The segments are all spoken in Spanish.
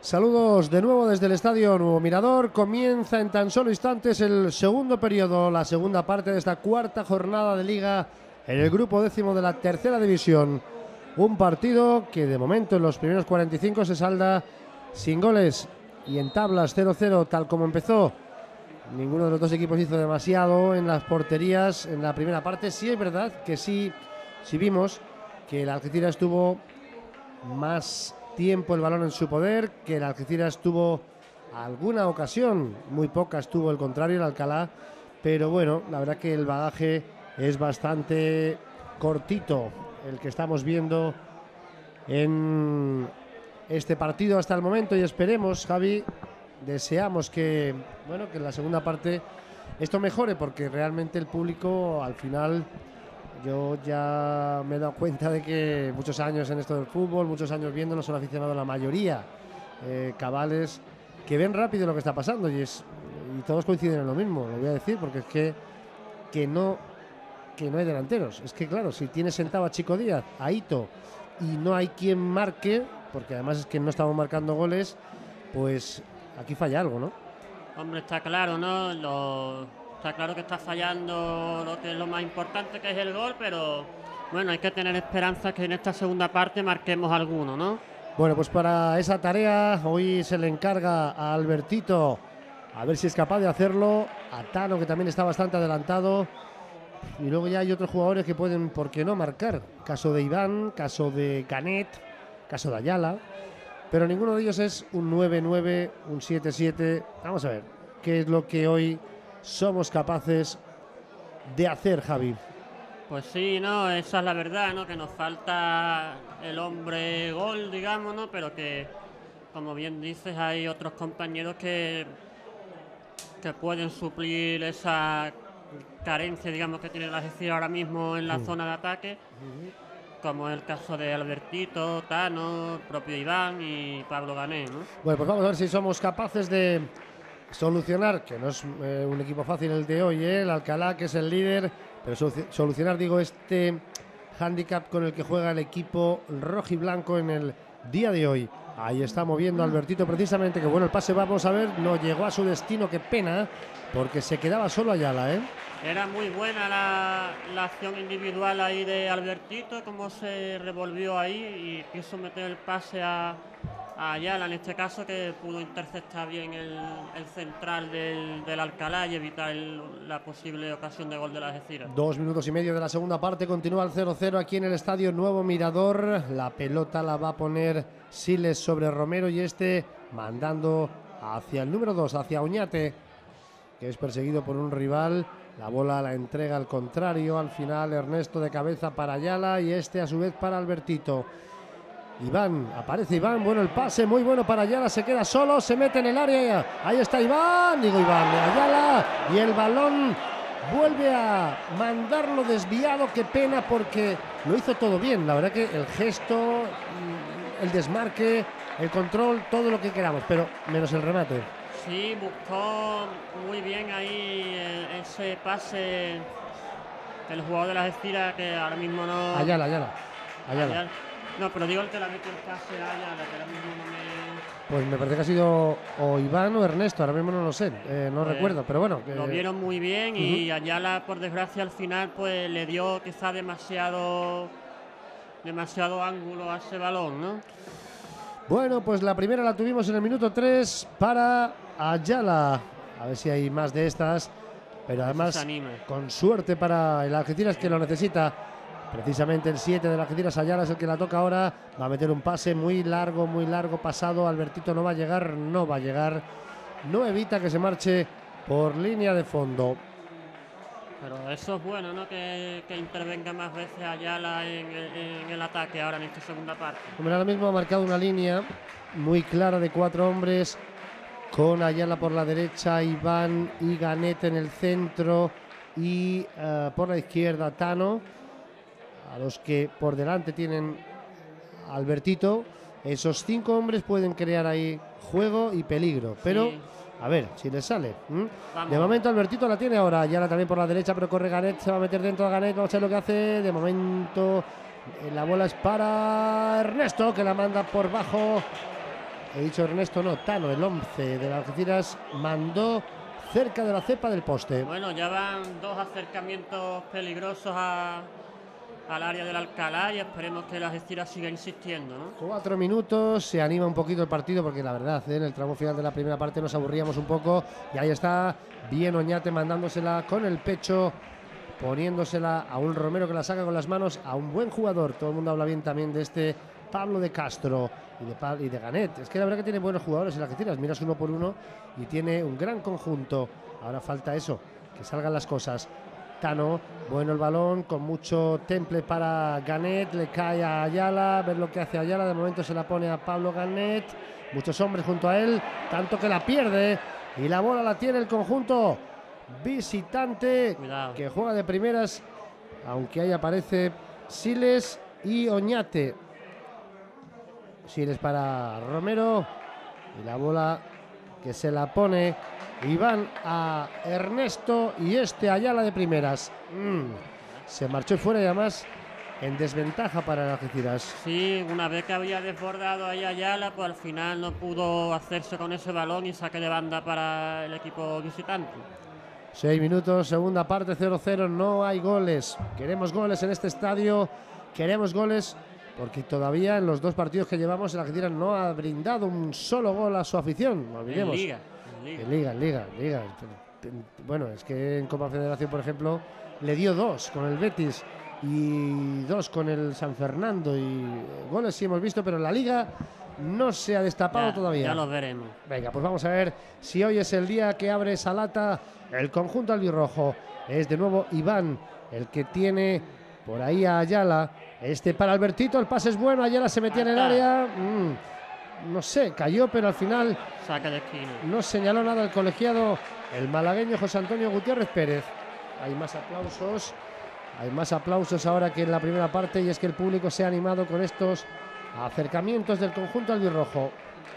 Saludos de nuevo desde el Estadio Nuevo Mirador. Comienza en tan solo instantes el segundo periodo, la segunda parte de esta cuarta jornada de Liga en el grupo décimo de la tercera división. Un partido que de momento en los primeros 45 se salda sin goles y en tablas 0-0 tal como empezó. Ninguno de los dos equipos hizo demasiado en las porterías en la primera parte. Sí es verdad que sí vimos que el Algeciras tuvo más tiempo el balón en su poder, que el Algeciras tuvo alguna ocasión, muy pocas tuvo el contrario, el Alcalá, pero bueno, la verdad que el bagaje es bastante cortito el que estamos viendo en este partido hasta el momento y esperemos, Javi, deseamos que, bueno, que en la segunda parte esto mejore porque realmente el público al final... Yo ya me he dado cuenta de que muchos años en esto del fútbol, muchos años viéndolo, son aficionados la mayoría, cabales, que ven rápido lo que está pasando y todos coinciden en lo mismo, lo voy a decir, porque es que no hay delanteros. Es que claro, si tienes sentado a Chico Díaz, a Ito, y no hay quien marque, porque además es que no estamos marcando goles, pues aquí falla algo, ¿no? Hombre, está claro, ¿no? Está claro que está fallando lo que es lo más importante, que es el gol, pero bueno, hay que tener esperanza que en esta segunda parte marquemos alguno, ¿no? Bueno, pues para esa tarea hoy se le encarga a Albertito a ver si es capaz de hacerlo, a Tano, que también está bastante adelantado, y luego ya hay otros jugadores que pueden, ¿por qué no?, marcar. Caso de Iván, caso de Canet, caso de Ayala, pero ninguno de ellos es un 9-9, un 7-7. Vamos a ver qué es lo que hoy somos capaces de hacer, Javi. Pues sí, no, esa es la verdad, ¿no? Que nos falta el hombre gol, digamos, ¿no? Pero que, como bien dices, hay otros compañeros que pueden suplir esa carencia, digamos, que tiene la Algeciras ahora mismo en la zona de ataque, como es el caso de Albertito, Tano, propio Iván y Pablo Gané, ¿no? Bueno, pues vamos a ver si somos capaces de solucionar, que no es un equipo fácil el de hoy, el Alcalá, que es el líder, pero solucionar, digo, este hándicap con el que juega el equipo rojiblanco en el día de hoy. Ahí está moviendo Albertito precisamente, que bueno, el pase, vamos a ver, no llegó a su destino, qué pena, porque se quedaba solo Ayala, ¿eh? Era muy buena la acción individual ahí de Albertito, cómo se revolvió ahí y quiso meter el pase a Ayala, en este caso, que pudo interceptar bien el central del Alcalá y evitar la posible ocasión de gol de la Algeciras. 2 minutos y medio de la segunda parte, continúa el 0-0 aquí en el Estadio Nuevo Mirador. La pelota la va a poner Siles sobre Romero y mandando hacia el número 2, hacia Oñate, que es perseguido por un rival. La bola la entrega al contrario, al final Ernesto de cabeza para Ayala y a su vez para Albertito. Iván, aparece Iván, bueno el pase, muy bueno para Ayala, se queda solo, se mete en el área, ahí está Iván, Ayala, y el balón vuelve a mandarlo desviado, qué pena porque lo hizo todo bien, la verdad que el gesto, el desmarque, el control, todo lo que queramos, pero menos el remate. Sí, buscó muy bien ahí ese pase el jugador de la Algeciras, que ahora mismo no... Ayala. No, pero digo el que la metió el pase a Ayala, que ahora mismo no me... Pues me parece que ha sido o Iván o Ernesto, ahora mismo no lo sé, no recuerdo, pero bueno. Lo vieron muy bien y Ayala, por desgracia, al final pues le dio quizá demasiado ángulo a ese balón, ¿no? Bueno, pues la primera la tuvimos en el minuto 3 para Ayala. A ver si hay más de estas, pero además con suerte para el Algeciras, que lo necesita. Precisamente el 7 del Algeciras, Ayala, es el que la toca ahora. Va a meter un pase muy largo pasado. Albertito no va a llegar. No evita que se marche por línea de fondo. Pero eso es bueno, ¿no? Que intervenga más veces Ayala en el ataque ahora en esta segunda parte. Hombre, ahora mismo ha marcado una línea muy clara de 4 hombres, con Ayala por la derecha, Iván y Ganet en el centro y por la izquierda Tano, a los que por delante tienen Albertito. Esos 5 hombres pueden crear ahí juego y peligro, pero sí, a ver si les sale. De momento Albertito la tiene ahora, Ayala también por la derecha, pero corre Ganet, se va a meter dentro de Ganet, vamos a ver lo que hace. De momento la bola es para Ernesto, que la manda por bajo he dicho Ernesto, no, Tano, el 11 de las Algeciras, mandó cerca de la cepa del poste. Bueno, ya van 2 acercamientos peligrosos al área del Alcalá y esperemos que la Algeciras siga insistiendo, ¿no? 4 minutos, se anima un poquito el partido porque la verdad, en el tramo final de la primera parte nos aburríamos un poco y ahí está, bien Oñate mandándosela con el pecho, poniéndosela a un Romero que la saca con las manos, a un buen jugador. Todo el mundo habla bien también de este Pablo de Castro y de Ganet. Es que la verdad que tiene buenos jugadores en las Algeciras, miras uno por uno y tiene un gran conjunto. Ahora falta eso, que salgan las cosas. Tano, bueno el balón, con mucho temple para Ganet, le cae a Ayala, ver lo que hace Ayala, de momento se la pone a Pablo Ganet, muchos hombres junto a él, tanto que la pierde y la bola la tiene el conjunto visitante. Cuidado. Que juega de primeras, aunque ahí aparece Siles y Oñate. Siles para Romero y la bola que se la pone Iván a Ernesto y Ayala de primeras. Se marchó fuera y además en desventaja para Algeciras. Sí, una vez que había desbordado ahí Ayala, pues al final no pudo hacerse con ese balón y saque de banda para el equipo visitante. 6 minutos, segunda parte, 0-0, no hay goles. Queremos goles en este estadio, queremos goles porque todavía en los 2 partidos que llevamos el Algeciras no ha brindado un solo gol a su afición, no olvidemos. En Liga. Bueno, es que en Copa Federación, por ejemplo, le dio 2 con el Betis y 2 con el San Fernando y goles sí hemos visto, pero en la Liga no se ha destapado todavía. Ya lo veremos. Venga, pues vamos a ver si hoy es el día que abre esa lata el conjunto albirrojo. Es de nuevo Iván el que tiene por ahí a Ayala. Para Albertito, el pase es bueno, Ayala se metía en el área. No sé, cayó, pero al final saque de esquina. No señaló nada el colegiado, el malagueño José Antonio Gutiérrez Pérez. Hay más aplausos ahora que en la primera parte, y es que el público se ha animado con estos acercamientos del conjunto albirrojo.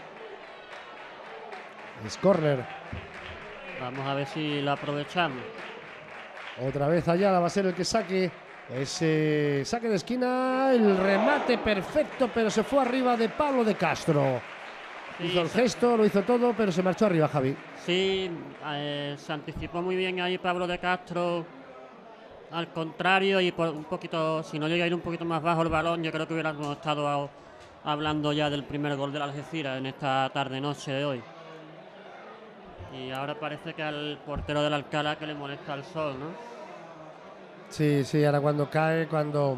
Es córner. Vamos a ver si lo aprovechamos. Otra vez Ayala va a ser el que saque. Ese saque de esquina, el remate perfecto, pero se fue arriba de Pablo de Castro. Sí, hizo el gesto, lo hizo todo, pero se marchó arriba, Javi. Sí, se anticipó muy bien ahí Pablo de Castro. Al contrario, y por un poquito, si no llega a ir un poquito más bajo el balón, yo creo que hubiéramos estado hablando ya del primer gol de la Algeciras en esta tarde-noche de hoy. Y ahora parece que al portero del Alcalá que le molesta el sol, ¿no? Sí, ahora cuando cae, cuando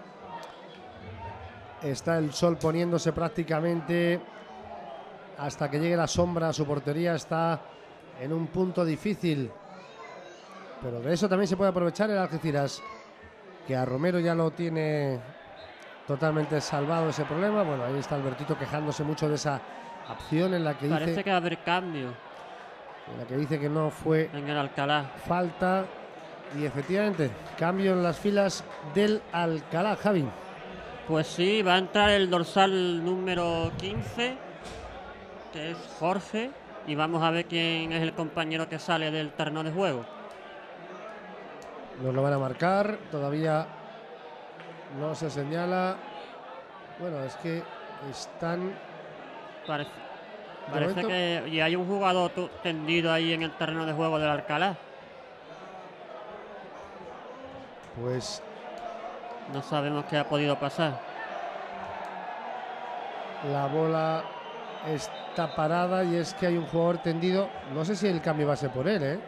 está el sol poniéndose prácticamente hasta que llegue la sombra a su portería, está en un punto difícil. Pero de eso también se puede aprovechar el Algeciras, que a Romero ya lo tiene totalmente salvado ese problema. Bueno, ahí está Albertito quejándose mucho de esa acción en la que parece que va a haber cambio. En la que dice que no fue en el Alcalá. Falta. Y efectivamente, cambio en las filas del Alcalá, Javi. Pues sí, va a entrar el dorsal número 15, que es Jorge, y vamos a ver quién es el compañero que sale del terreno de juego. Nos lo van a marcar, todavía no se señala. Bueno, es que están... Parece que y hay un jugador tendido ahí en el terreno de juego del Alcalá. Pues no sabemos qué ha podido pasar. La bola está parada y es que hay un jugador tendido. No sé si el cambio va a ser por él, ¿eh?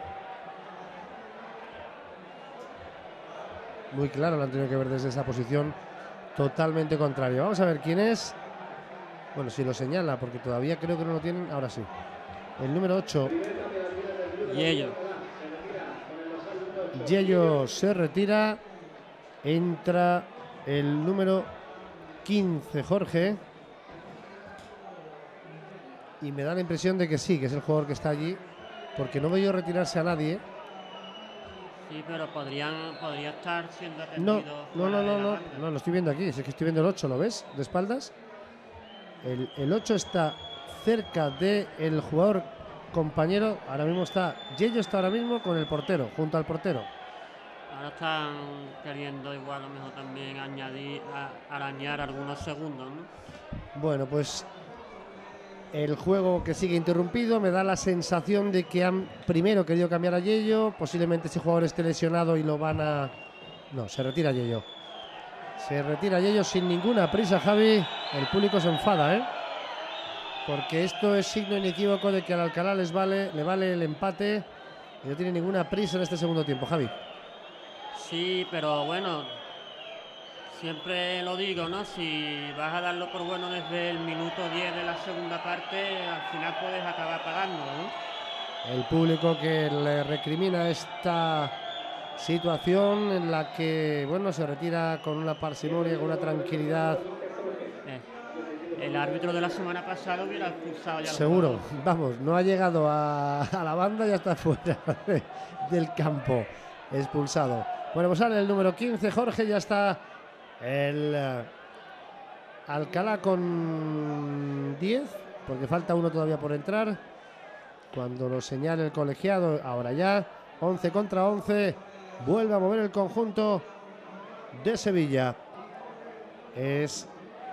Muy claro, lo han tenido que ver desde esa posición totalmente contraria. Vamos a ver quién es. Bueno, si lo señala, porque todavía creo que no lo tienen. Ahora sí. El número 8. Yello se retira. Entra el número 15, Jorge. Y me da la impresión de que sí, que es el jugador que está allí, porque no veo retirarse a nadie. Sí, pero podría estar siendo atendido. No, lo estoy viendo aquí. Es que estoy viendo el 8, ¿lo ves? De espaldas. El 8 está cerca del jugador compañero. Ahora mismo Yello está ahora mismo con el portero, junto al portero. Ahora están queriendo igual a lo mejor también arañar algunos segundos, ¿no? Bueno, pues el juego que sigue interrumpido. Me da la sensación de que han primero querido cambiar a Yello. Posiblemente ese jugador esté lesionado y lo van a... No, se retira Yello. Se retira Yello sin ninguna prisa, Javi. El público se enfada, ¿eh? Porque esto es signo inequívoco de que al Alcalá le vale el empate. Y no tiene ninguna prisa en este segundo tiempo, Javi. Sí, pero bueno, siempre lo digo, ¿no? Si vas a darlo por bueno desde el minuto 10 de la segunda parte, al final puedes acabar pagando, ¿no? El público que le recrimina esta situación en la que, bueno, se retira con una parsimonia, con una tranquilidad. El árbitro de la semana pasada hubiera expulsado ya. Seguro, vamos, no ha llegado a la banda, ya está fuera del campo, expulsado. Bueno, pues sale el número 15, Jorge, ya está el Alcalá con 10, porque falta uno todavía por entrar. Cuando lo señale el colegiado, ahora ya, 11 contra 11, vuelve a mover el conjunto de Sevilla. Es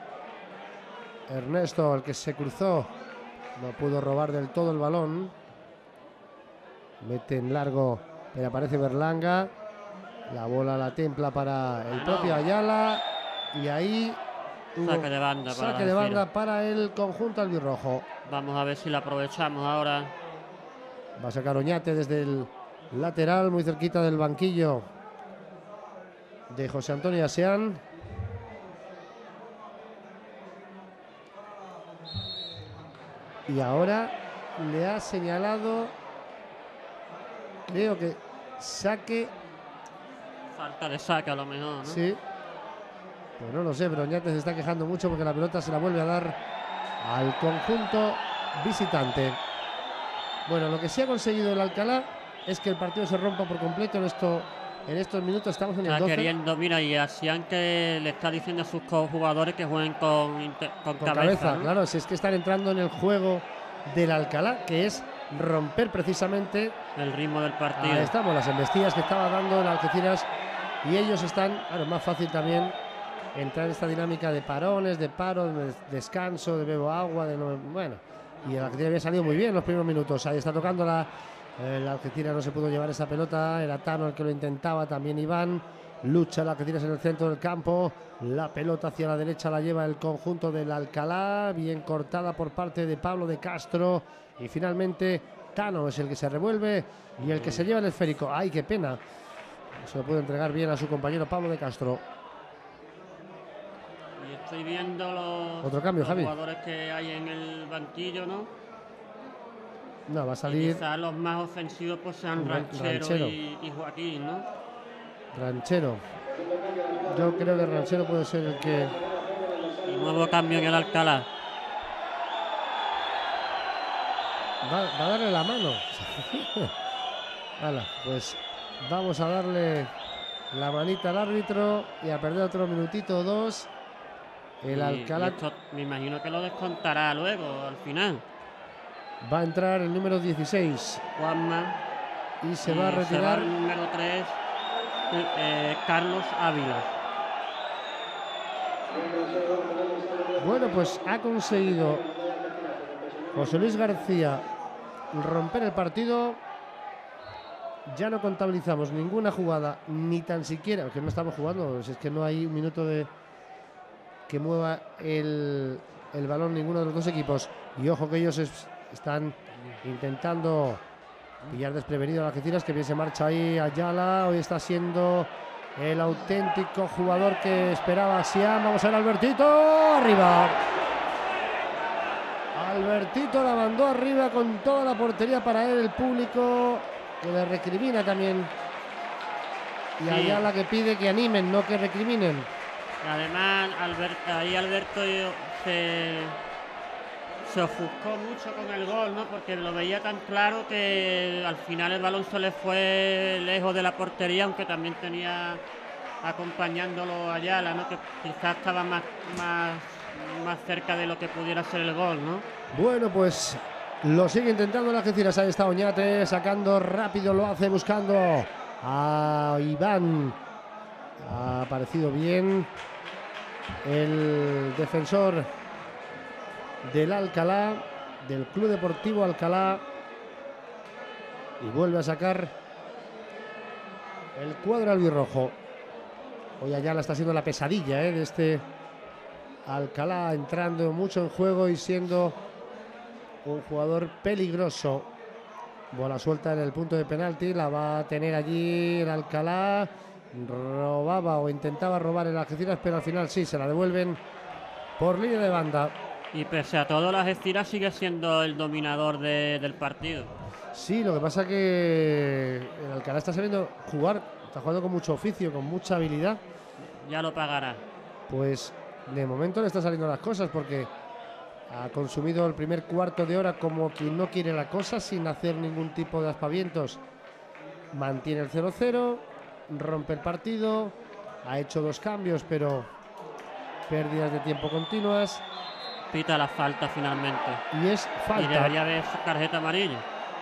Ernesto el que se cruzó, no pudo robar del todo el balón. Mete en largo, pero aparece Berlanga. La bola la templa para el propio Ayala. Y ahí saque de banda para el conjunto albirrojo. Vamos a ver si la aprovechamos ahora. Va a sacar Oñate desde el lateral, muy cerquita del banquillo de José Antonio Aseán. Y ahora le ha señalado, creo que saque. Falta de saque a lo mejor, ¿no? Sí. Pues no lo sé, pero Oñate se está quejando mucho porque la pelota se la vuelve a dar al conjunto visitante. Bueno, lo que sí ha conseguido el Alcalá es que el partido se rompa por completo en estos minutos. Estamos en el 12. Está queriendo, mira, y Asian que le está diciendo a sus jugadores que jueguen con cabeza, ¿no? Claro, si es que están entrando en el juego del Alcalá, que es romper precisamente el ritmo del partido. Ahí estamos, las embestidas que estaba dando el Algeciras, y ellos están, claro, más fácil también entrar en esta dinámica de parones, de paros, de descanso, de bebo agua, bueno, y el Algeciras había salido muy bien los primeros minutos. Ahí está tocando el Algeciras, no se pudo llevar esa pelota, era Tano el que lo intentaba, también Iván. Lucha el Algeciras en el centro del campo, la pelota hacia la derecha la lleva el conjunto del Alcalá, bien cortada por parte de Pablo de Castro, y finalmente Tano es el que se revuelve y el que se lleva el esférico. ¡Ay, qué pena! Se lo puede entregar bien a su compañero Pablo de Castro. Y estoy viendo otro cambio, los Javi. Jugadores que hay en el banquillo, ¿no? No, va a salir. Quizás los más ofensivos pues sean Ranchero. Y Joaquín, ¿no? Ranchero. Yo creo que Ranchero puede ser el que. Y nuevo cambio en el Alcalá. Va a darle la mano. Hala, pues vamos a darle la manita al árbitro y a perder otro minutito o dos. El Alcalá. Y esto, me imagino que lo descontará luego, al final. Va a entrar el número 16. Juanma. Y se va a retirar. Se va el número 3. Carlos Ávila. Bueno, pues ha conseguido José Luis García romper el partido. Ya no contabilizamos ninguna jugada, ni tan siquiera, que no estamos jugando, si es que no hay un minuto de que mueva el balón ninguno de los dos equipos. Y ojo que ellos están intentando pillar desprevenido a Algeciras, que bien se marcha ahí Ayala. Hoy está siendo el auténtico jugador que esperaba Siam. Vamos a ver Albertito arriba. Albertito la mandó arriba con toda la portería para él, el público que le recrimina también. Y sí. Ayala que pide que animen, no que recriminen. Además, Alberto se ofuscó mucho con el gol, ¿no? Porque lo veía tan claro que al final el balón se le fue lejos de la portería, aunque también tenía acompañándolo Ayala, ¿no? Que quizás estaba más cerca de lo que pudiera ser el gol, ¿no? Bueno, pues lo sigue intentando la Algeciras. Ahí está Oñate sacando rápido, lo hace buscando a Iván. Ha aparecido bien el defensor del Alcalá. del Club Deportivo Alcalá. Y vuelve a sacar el cuadro albirrojo. Hoy Ayala está siendo la pesadilla de este Alcalá, entrando mucho en juego y siendo un jugador peligroso. Bola suelta en el punto de penalti, la va a tener allí el Alcalá. Robaba o intentaba robar el Algeciras, pero al final sí, se la devuelven por línea de banda. Y pese a todo, el Algeciras sigue siendo el dominador del partido. Sí, lo que pasa que el Alcalá está sabiendo jugar, está jugando con mucho oficio, con mucha habilidad. Ya lo pagará. Pues de momento le están saliendo las cosas, porque ha consumido el primer cuarto de hora como quien no quiere la cosa, sin hacer ningún tipo de aspavientos. Mantiene el 0-0, rompe el partido, ha hecho 2 cambios, pero pérdidas de tiempo continuas. Pita la falta finalmente. Y es falta. Y debería haber tarjeta amarilla.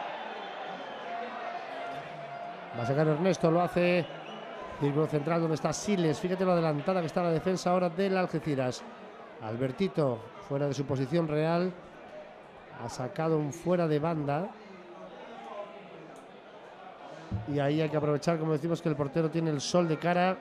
Va a sacar Ernesto, lo hace. Círculo central donde está Siles. Fíjate lo adelantada que está la defensa ahora del Algeciras. Albertito fuera de su posición real. Ha sacado un fuera de banda. Y ahí hay que aprovechar, como decimos, que el portero tiene el sol de cara.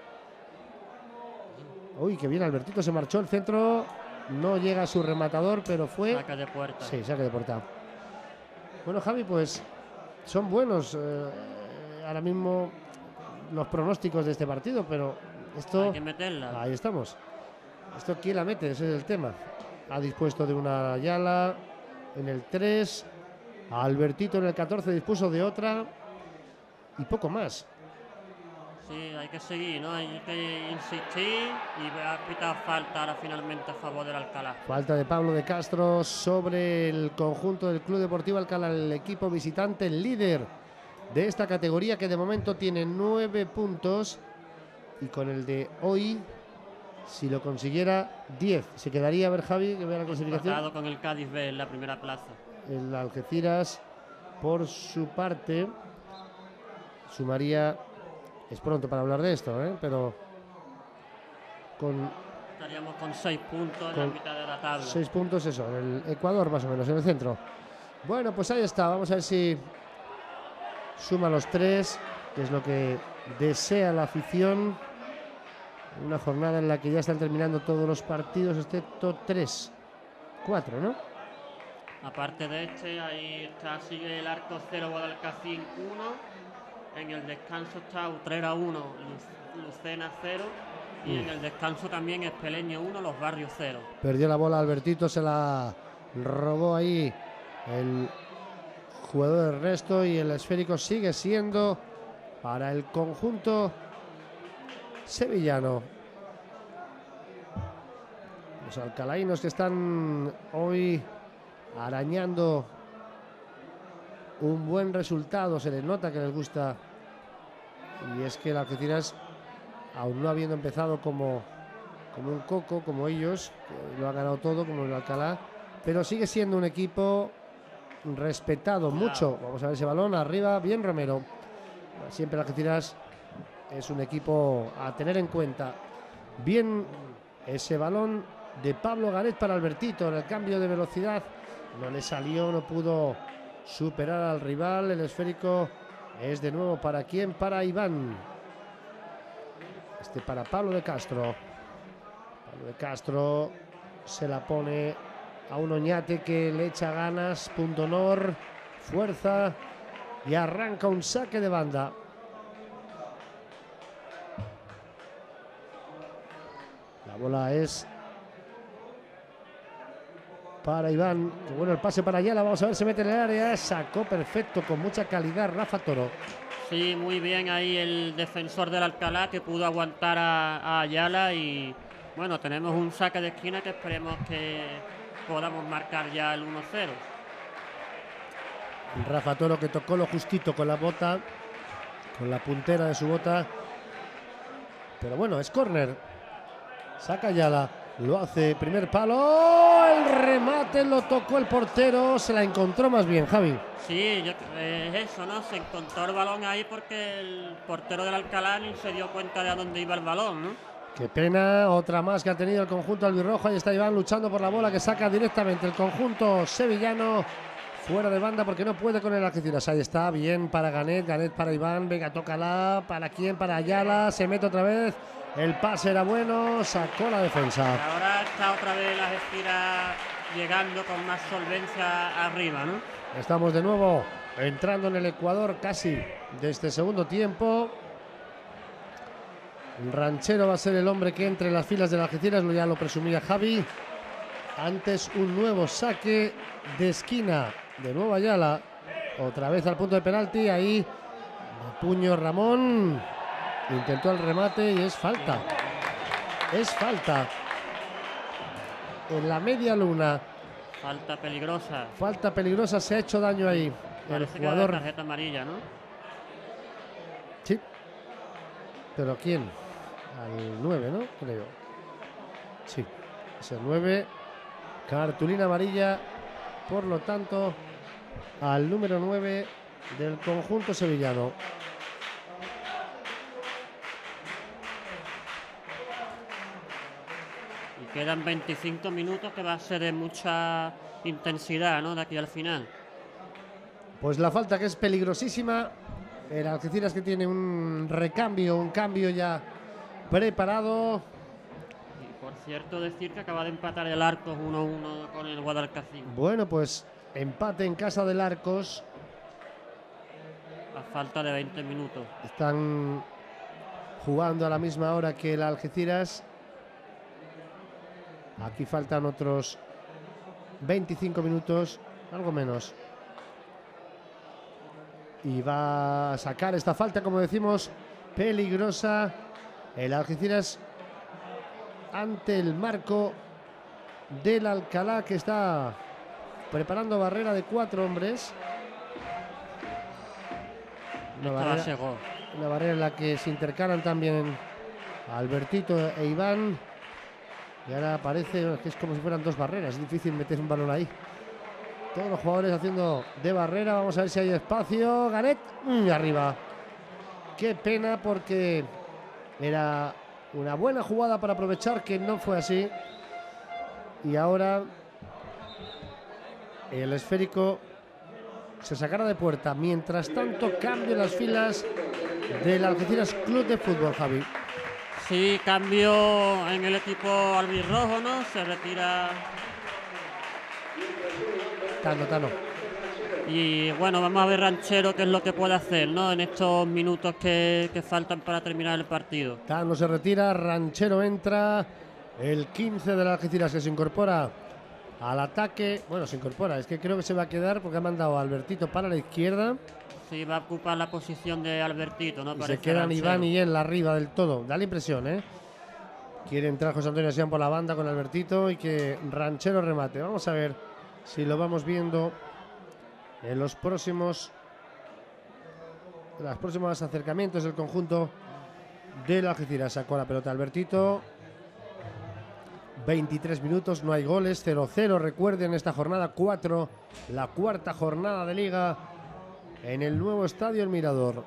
Uy, qué bien, Albertito se marchó. El centro no llega a su rematador, pero fue... Saque de puerta. Sí, saque de puerta. Bueno, Javi, pues son buenos ahora mismo los pronósticos de este partido, pero esto... Hay que meterla. Ahí estamos. Esto, ¿quién la mete? Ese es el tema. Ha dispuesto de una Ayala en el 3. Albertito en el 14 dispuso de otra. Y poco más. Sí, hay que seguir, ¿no? Hay que insistir y ha pitado falta ahora finalmente a favor del Alcalá. Falta de Pablo de Castro sobre el conjunto del Club Deportivo Alcalá, el equipo visitante, el líder de esta categoría, que de momento tiene 9 puntos. Y con el de hoy, si lo consiguiera, 10. Se quedaría, a ver, Javi, que vea la clasificación. Empatado con el Cádiz B en la primera plaza. El Algeciras, por su parte, sumaría... Es pronto para hablar de esto, pero estaríamos con 6 puntos en la mitad de la tabla. 6 puntos, eso, en el Ecuador más o menos, en el centro. Bueno, pues ahí está, vamos a ver si suma los 3, que es lo que desea la afición. Una jornada en la que ya están terminando todos los partidos, excepto 4, ¿no? Aparte de este, ahí está, sigue el Arco 0, Guadalcacín 1. En el descanso está Utrera 1, Lucena 0. Y en el descanso también Espeleño 1, Los Barrios 0. Perdió la bola Albertito, se la robó ahí el jugador Ernesto, y el esférico sigue siendo para el conjunto sevillano. Los alcalaínos que están hoy arañando un buen resultado, se les nota que les gusta, y es que el Algeciras, aún no habiendo empezado como un coco, como ellos, que lo ha ganado todo, como el Alcalá, pero sigue siendo un equipo respetado mucho. Vamos a ver ese balón arriba, bien Romero. Siempre el Algeciras es un equipo a tener en cuenta. Bien ese balón de Pablo Garet para Albertito, en el cambio de velocidad no le salió, no pudo superar al rival. El esférico es de nuevo para quién, para Iván. Para Pablo de Castro. Pablo de Castro se la pone a un Oñate que le echa ganas, punto honor, fuerza, y arranca un saque de banda. La bola es para Iván. Qué bueno el pase para Ayala. Vamos a ver, se mete en el área. Sacó perfecto, con mucha calidad, Rafa Toro. Sí, muy bien ahí el defensor del Alcalá, que pudo aguantar a Ayala. Y bueno, tenemos un saque de esquina que esperemos que podamos marcar ya el 1-0. Rafa Toro, que tocó lo justito con la bota, con la puntera de su bota. Pero bueno, es córner. Saca Ayala. Lo hace, primer palo, el remate lo tocó el portero, se la encontró más bien, Javi. Sí, eso, ¿no? Se encontró el balón ahí porque el portero del Alcalá ni se dio cuenta de a dónde iba el balón, ¿no? Qué pena, otra más que ha tenido el conjunto albirrojo. Ahí está Iván luchando por la bola que saca directamente el conjunto sevillano. Fuera de banda porque no puede con el Algeciras. Ahí está, bien para Ganet, Ganet para Iván. Venga, tócala. ¿Para quién? Para Ayala. Se mete otra vez. El pase era bueno, sacó la defensa. Ahora está otra vez la Algeciras llegando con más solvencia arriba, ¿no? Estamos de nuevo entrando en el Ecuador casi de este segundo tiempo. Ranchero va a ser el hombre que entre en las filas del Algeciras, ya lo presumía Javi. Antes un nuevo saque de esquina de nuevo Ayala. Otra vez al punto de penalti, ahí de puño Ramón. Intentó el remate y es falta. Es falta. En la media luna. Falta peligrosa. Falta peligrosa, se ha hecho daño ahí. Parece el jugador. Que tarjeta amarilla, ¿no? Sí. ¿Pero quién? Al 9, ¿no? Creo. Sí. Es el 9. Cartulina amarilla. Por lo tanto, al número 9 del conjunto sevillano. Y quedan 25 minutos que va a ser de mucha intensidad, ¿no? De aquí al final. Pues la falta que es peligrosísima. El Algeciras que tiene un recambio, un cambio ya preparado. Y por cierto, decir que acaba de empatar el Arcos 1-1 con el Guadalcacín. Bueno, pues empate en casa del Arcos. A falta de 20 minutos. Están jugando a la misma hora que el Algeciras. Aquí faltan otros 25 minutos, algo menos. Y va a sacar esta falta, como decimos, peligrosa. El Algeciras ante el marco del Alcalá, que está preparando barrera de 4 hombres. Una barrera en la que se intercalan también Albertito e Iván. Y ahora parece que es como si fueran 2 barreras. Es difícil meter un balón ahí. Todos los jugadores haciendo de barrera. Vamos a ver si hay espacio. Ganet, arriba. Qué pena, porque era una buena jugada para aprovechar, que no fue así. Y ahora el esférico se sacará de puerta. Mientras tanto, cambio las filas del Algeciras Club de Fútbol, Javi. Sí, cambio en el equipo albirrojo, ¿no? Se retira Tano. Y bueno, vamos a ver Ranchero qué es lo que puede hacer, ¿no? En estos minutos que faltan para terminar el partido. Tano se retira, Ranchero entra. El 15 del Algeciras que se incorpora al ataque. Bueno, se incorpora, es que creo que se va a quedar porque ha mandado a Albertito para la izquierda. Sí, va a ocupar la posición de Albertito, ¿no? Y se quedan Ranchero. Iván y él arriba del todo. Da la impresión, ¿eh? Quiere entrar José Antonio Asián por la banda con Albertito y que Ranchero remate. Vamos a ver si lo vamos viendo en los próximos acercamientos del conjunto del Algeciras. Sacó la pelota Albertito. 23 minutos, no hay goles, 0-0. Recuerden, esta jornada 4, la cuarta jornada de Liga en el nuevo estadio El Mirador.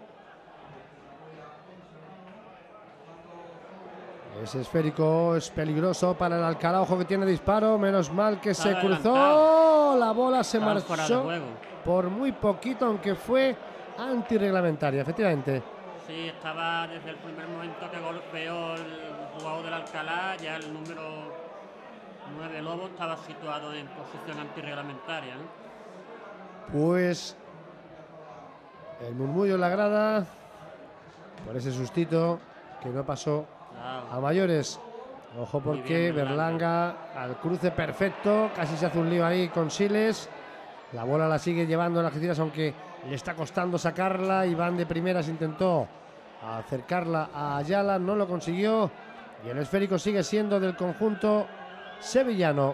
Ese esférico es peligroso para el Alcalá. Ojo que tiene disparo. Menos mal que se cruzó. La bola se marchó por muy poquito, aunque fue antirreglamentaria, efectivamente. Sí, estaba desde el primer momento que golpeó el jugador del Alcalá. Ya el número 9 Lobo estaba situado en posición antirreglamentaria, ¿no? Pues el murmullo en la grada por ese sustito que no pasó a mayores. Ojo porque Berlanga al cruce perfecto, casi se hace un lío ahí con Siles. La bola la sigue llevando en Algeciras, aunque le está costando sacarla. Iván de primeras intentó acercarla a Ayala, no lo consiguió. Y el esférico sigue siendo del conjunto sevillano.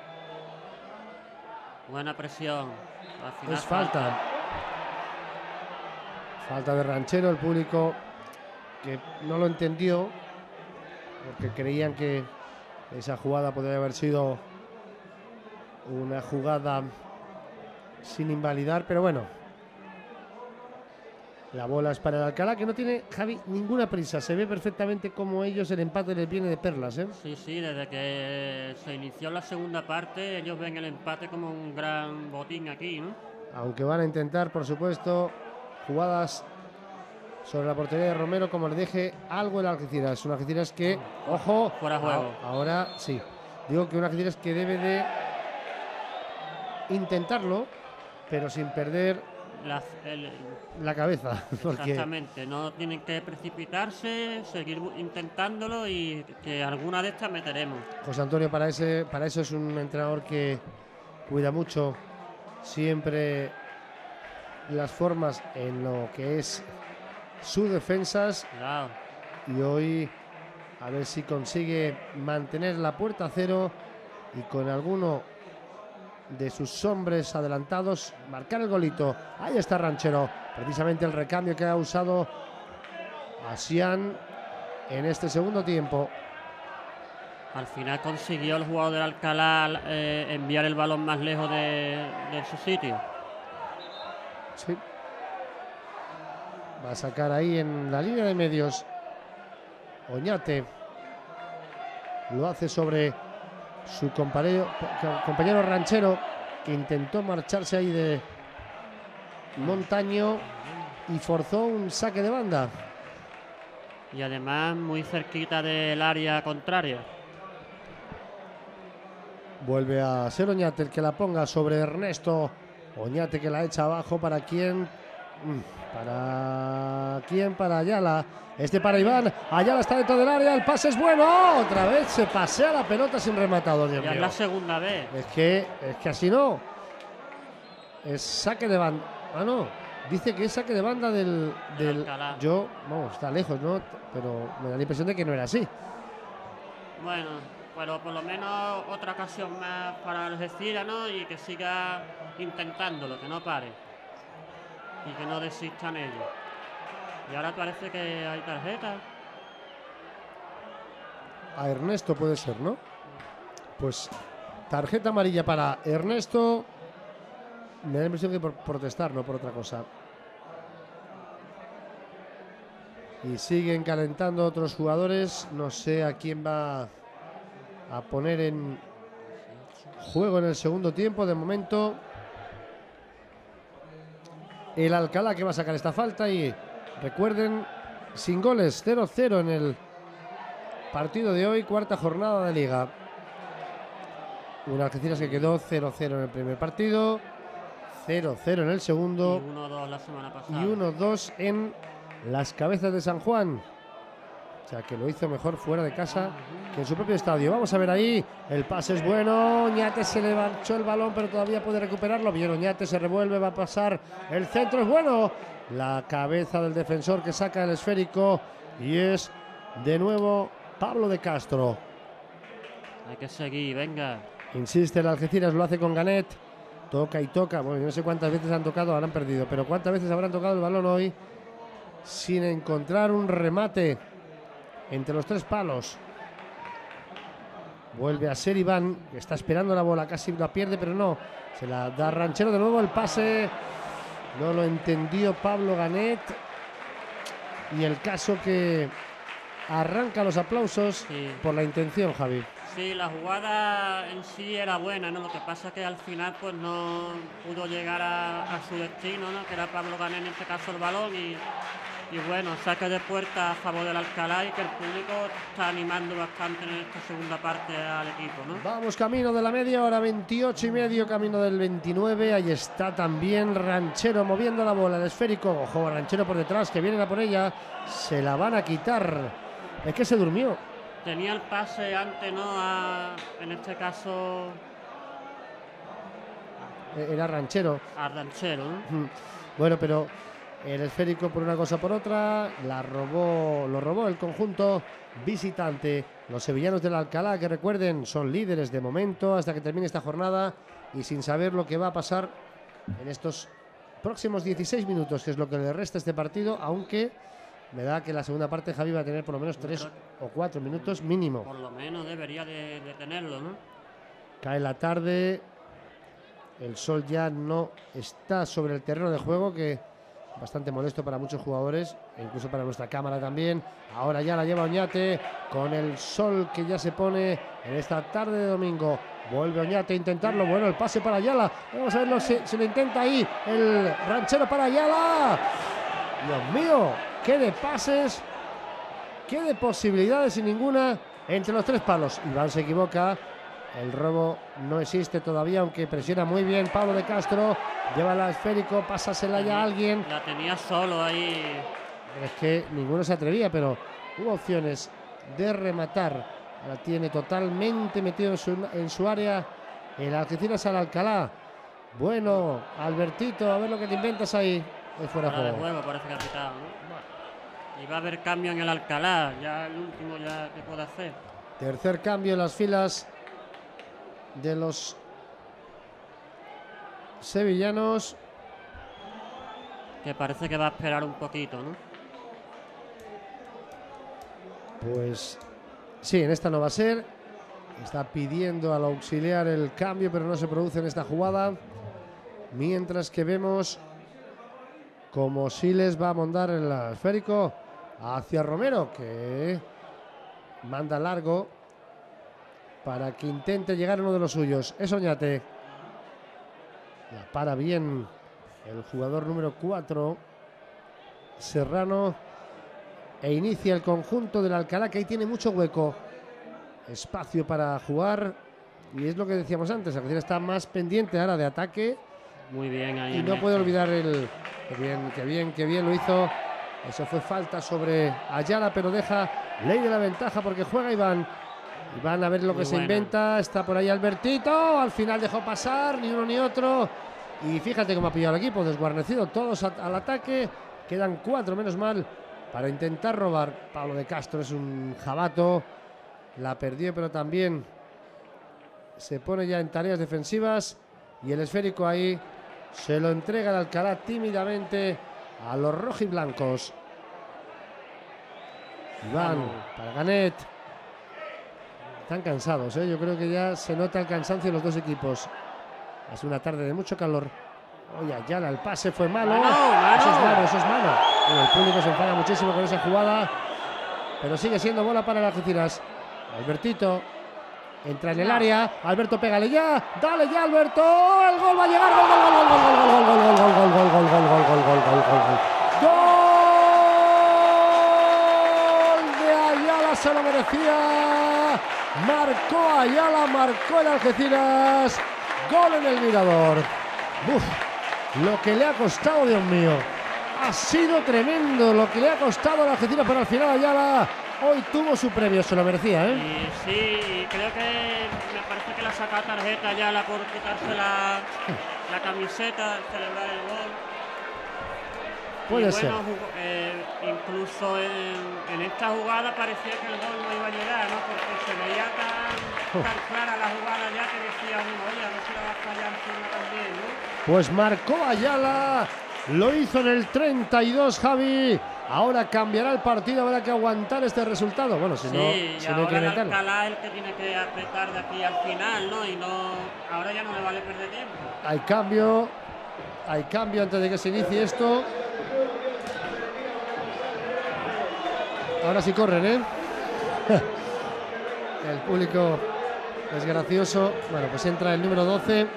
Buena presión. Al final es falta. Falta de Ranchero, el público que no lo entendió, porque creían que esa jugada podría haber sido una jugada sin invalidar, pero bueno, La bola es para el Alcalá, que no tiene, Javi, ninguna prisa. Se ve perfectamente cómo ellos el empate les viene de perlas, ¿eh? Sí, sí, desde que se inició la segunda parte, ellos ven el empate como un gran botín aquí, ¿no? Aunque van a intentar, por supuesto, jugadas sobre la portería de Romero, como le dije, algo el Algeciras. Un Algeciras que, ojo, fuera de juego. Ahora sí. Digo que un Algeciras que debe de intentarlo, pero sin perder la cabeza. Porque exactamente, no tienen que precipitarse, seguir intentándolo y que alguna de estas meteremos. José Antonio, para eso es un entrenador que cuida mucho siempre las formas en lo que es sus defensas. Claro. Y hoy a ver si consigue mantener la puerta a cero y con alguno de sus hombres adelantados marcar el golito. Ahí está Ranchero, precisamente el recambio que ha usado Asian en este segundo tiempo. Al final consiguió el jugador del Alcalá enviar el balón más lejos de su sitio. Sí. Va a sacar ahí en la línea de medios Oñate. Lo hace sobre su compañero Ranchero, que intentó marcharse ahí de Montaño y forzó un saque de banda. Y además muy cerquita del área contraria. Vuelve a ser Oñate el que la ponga sobre Ernesto. Oñate que la echa abajo. ¿Para quién? Para Ayala. Para Iván. Ayala está dentro del área. El pase es bueno. Otra vez se pasea la pelota sin rematado. Dios Ya mío. es la segunda vez. Es que así no. Es saque de banda. Ah, no. Dice que es saque de banda del Alcalá. Yo, vamos, está lejos, ¿no? Pero me da la impresión de que no era así. Bueno, pero por lo menos otra ocasión más para Algeciras, ¿no? Y que siga intentándolo, que no pare. Y que no desistan ellos. Y ahora parece que hay tarjeta. A Ernesto puede ser, ¿no? Pues tarjeta amarilla para Ernesto. Me da la impresión que por protestar, no por otra cosa. Y siguen calentando otros jugadores. No sé a quién va a poner en juego en el segundo tiempo. De momento, el Alcalá que va a sacar esta falta. Y recuerden, sin goles, 0-0 en el partido de hoy, cuarta jornada de Liga. Un Algeciras que quedó 0-0 en el primer partido, 0-0 en el segundo Y 1-2 la semana pasada. y 1-2 en las Cabezas de San Juan. O sea, que lo hizo mejor fuera de casa que en su propio estadio. Vamos a ver ahí, el pase es bueno, Oñate se le marchó el balón, pero todavía puede recuperarlo. Bien, Oñate se revuelve, va a pasar, el centro es bueno. La cabeza del defensor que saca el esférico y es de nuevo Pablo de Castro. Hay que seguir, venga. Insiste el Algeciras, lo hace con Ganet. Toca y toca. Bueno, yo no sé cuántas veces han tocado, habrán perdido, pero cuántas veces habrán tocado el balón hoy sin encontrar un remate entre los tres palos. Vuelve a ser Iván, que está esperando la bola, casi la pierde, pero no. Se la da Ranchero de nuevo, el pase no lo entendió Pablo Ganet. Y el caso que arranca los aplausos por la intención, Javi. Sí, la jugada en sí era buena, ¿no? Lo que pasa es que al final pues no pudo llegar a su destino, ¿no? Que era Pablo Ganet en este caso el balón y bueno, saque de puerta a favor del Alcalá y que el público está animando bastante en esta segunda parte al equipo, ¿no? Vamos camino de la media hora, 28:30, camino del 29. Ahí está también Ranchero moviendo la bola, el esférico. Ojo, Ranchero por detrás, que vienen a por ella. Se la van a quitar. Es que se durmió. Tenía el pase antes, ¿no? En este caso Era Ranchero. a Ranchero, ¿no? Bueno, pero el esférico por una cosa por otra lo robó el conjunto visitante. Los sevillanos del Alcalá, que recuerden, son líderes de momento hasta que termine esta jornada y sin saber lo que va a pasar en estos próximos 16 minutos, que es lo que le resta a este partido, aunque me da que la segunda parte Javi va a tener por lo menos 3 o 4 minutos mínimo. Por lo menos debería de tenerlo, ¿no? Cae la tarde, el sol ya no está sobre el terreno de juego, que bastante molesto para muchos jugadores, e incluso para nuestra cámara también. Ahora ya la lleva Oñate, con el sol que ya se pone en esta tarde de domingo. Vuelve Oñate a intentarlo, bueno, el pase para Ayala. Vamos a verlo, si lo intenta ahí, el ranchero para Ayala. Dios mío, qué de pases, qué de posibilidades sin ninguna entre los tres palos. Iván se equivoca. El robo no existe todavía, aunque presiona muy bien Pablo de Castro. Lleva el esférico, pásasela ya a alguien. La tenía solo ahí. Es que ninguno se atrevía, pero hubo opciones de rematar. La tiene totalmente metido en su área el Algeciras al Alcalá. Bueno, Albertito, a ver lo que te inventas ahí. Es fuera de juego, parece que ha pitado, ¿no? Y va a haber cambio en el Alcalá. Ya el último ya que puede hacer. Tercer cambio en las filas de los sevillanos, que parece que va a esperar un poquito, ¿no? Pues sí, en esta no va a ser. Está pidiendo al auxiliar el cambio, pero no se produce en esta jugada. Mientras que vemos como Siles va a mandar el esférico hacia Romero, que manda largo para que intente llegar a uno de los suyos. Es Oñate. La para bien el jugador número 4, Serrano, e inicia el conjunto del Alcalá, que ahí tiene mucho hueco, espacio para jugar, y es lo que decíamos antes, Algeciras está más pendiente ahora de ataque. Muy bien ahí. Y no puede olvidar el... Qué bien lo hizo. Eso fue falta sobre Ayala, pero deja ley de la ventaja porque juega Iván. Iván a ver lo que se inventa. Está por ahí Albertito. Al final dejó pasar, ni uno ni otro. Y fíjate cómo ha pillado el equipo, desguarnecido, todos al ataque. Quedan 4, menos mal, para intentar robar. Pablo de Castro es un jabato. La perdió, pero también se pone ya en tareas defensivas. Y el esférico ahí se lo entrega el Alcalá tímidamente a los rojiblancos. Iván para Ganet. Están cansados, ¿eh? Yo creo que ya se nota el cansancio de los dos equipos. Es una tarde de mucho calor. Oye, Ayala, el pase fue malo. Eso es mano. Bueno, el público se enfada muchísimo con esa jugada, pero sigue siendo bola para el Algeciras. Albertito entra en el área. Alberto, pégale ya. Dale ya, Alberto. El gol va a llegar. Gol de Ayala, se lo merecía. Marcó Ayala, marcó el Algeciras. Gol en el Mirador. Lo que le ha costado, Dios mío. Ha sido tremendo lo que le ha costado al Algeciras, pero al final Ayala hoy tuvo su premio, se lo merecía, ¿eh? Y sí, creo que me parece que la saca tarjeta Ayala por quitarse la camiseta, celebrar el gol. Puede ser. Incluso en esta jugada parecía que el gol no iba a llegar, ¿no? Porque se veía tan clara la jugada ya que decía uno, oye, a ver si la va a fallar encima también, ¿no? Pues marcó Ayala, lo hizo en el 32, Javi. Ahora cambiará el partido, habrá que aguantar este resultado. Bueno, si no ahora el Alcalá es el que tiene que apretar de aquí al final, ¿no? Y ahora ya no le vale perder tiempo. Hay cambio antes de que se inicie esto. Ahora sí corren, ¿eh? El público es gracioso. Bueno, pues entra el número 12.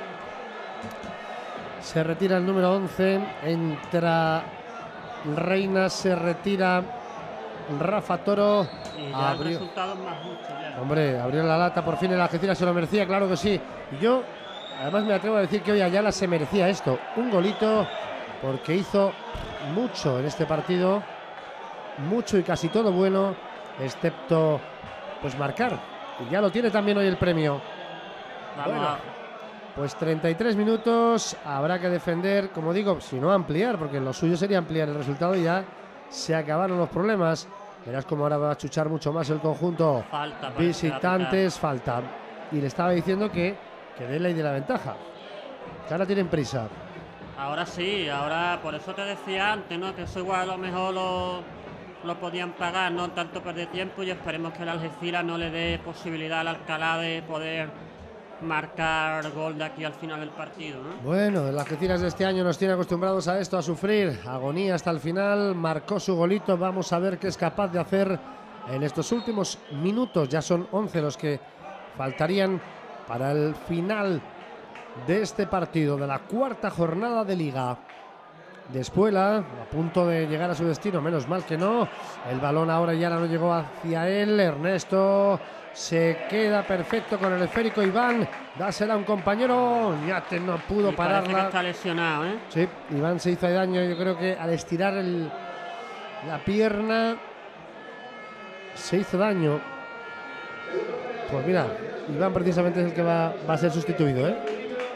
Se retira el número 11. Entra Reina, se retira Rafa Toro. Y ya el resultado es más justo ya. Hombre, abrió la lata, por fin el Algeciras se lo merecía, claro que sí. Y yo, además, me atrevo a decir que hoy Ayala se merecía esto. Un golito, porque hizo mucho en este partido. Mucho y casi todo bueno, excepto pues marcar. Y ya lo tiene también hoy el premio. Bueno, pues 33 minutos, habrá que defender, como digo, si no ampliar, porque lo suyo sería ampliar el resultado y ya se acabaron los problemas. Verás cómo ahora va a chuchar mucho más el conjunto. Visitantes, falta. Y le estaba diciendo que dé ley de la ventaja, que ahora tienen prisa. Ahora sí, ahora por eso te decía antes, ¿no? Que eso igual a lo mejor lo podían pagar, no tanto perder tiempo, y esperemos que el Algeciras no le dé posibilidad al Alcalá de poder marcar gol de aquí al final del partido, ¿no? Bueno, las Algeciras de este año nos tiene acostumbrados a esto, a sufrir, agonía hasta el final, marcó su golito, vamos a ver qué es capaz de hacer en estos últimos minutos. Ya son 11 los que faltarían para el final de este partido, de la cuarta jornada de Liga. Despuela, a punto de llegar a su destino, menos mal que no. El balón ahora ya no llegó hacia él. Ernesto se queda perfecto con el esférico. Iván, dásela a un compañero. Ñate no pudo pararla. Parece que está lesionado, ¿eh? Sí, Iván se hizo daño. Yo creo que al estirar la pierna se hizo daño. Pues mira, Iván precisamente es el que va a ser sustituido, ¿eh?